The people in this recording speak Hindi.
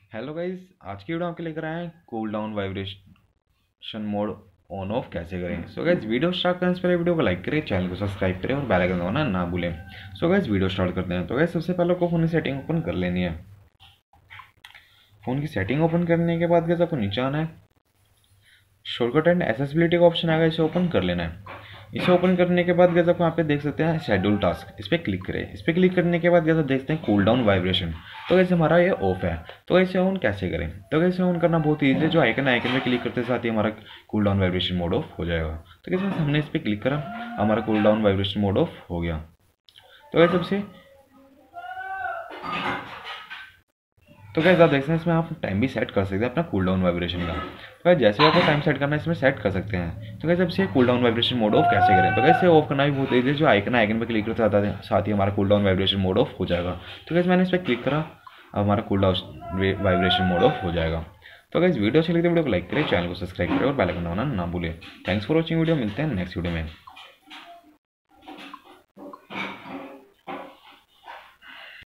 हेलो गाइस, आज की वीडियो आपके लेकर आए हैं cool down vibration mode on off कैसे करें। सो गाइस, वीडियो स्टार्ट करने से पहले वीडियो को लाइक करें, चैनल को सब्सक्राइब करें और बेल आइकन दबाना ना भूलें। सो गाइस, वीडियो स्टार्ट करते हैं। तो गाइस, सबसे पहले आपको फ़ोन की सेटिंग ओपन कर लेनी है। फ़ोन की सेटिंग ओपन करने के बाद गाइस आपको नीचे आना है, शॉर्टकट एंड एक्सेसिबिलिटी का ऑप्शन आएगा, इसे ओपन कर लेना है। इसे ओपन करने के बाद गैस आप यहाँ पे देख सकते हैं शेड्यूल टास्क, इस पर क्लिक करें। इस पर क्लिक करने के बाद गैस आप देखते हैं कूल डाउन वाइब्रेशन। तो गैस हमारा ये ऑफ है। तो इसे ऑन कैसे करें? तो गैस ऑन करना बहुत ईजी है। जो आइकन में क्लिक करते साथ ही हमारा cool down vibration mode off हो जाएगा। तो गैस हमने इस पर क्लिक करा, हमारा cool down vibration mode off हो गया। तो गैस सबसे तो गैस आप देखते हैं इसमें आप टाइम भी सेट कर सकते हैं अपना कूल डाउन वाइब्रेशन का। तो गैस जैसे आपको टाइम सेट करना है इसमें सेट कर सकते हैं। तो गैस अब से cool down vibration mode off कैसे करें? तो गैस ऑफ करना भी बहुत ईजी है। जो आइकन पे क्लिक करते हैं साथ ही हमारा cool down vibration mode off हो जाएगा। तो गैस मैंने इस पर क्लिक करा, अब हमारा cool down vibration mode off हो जाएगा। तो गैस वीडियो अच्छी लगी तो वीडियो को लाइक करें, चैनल को सब्सक्राइब करें और बेल आइकन दबाना ना भूलें। थैंक्स फॉर वॉचिंग वीडियो, मिलते हैं नेक्स्ट वीडियो में।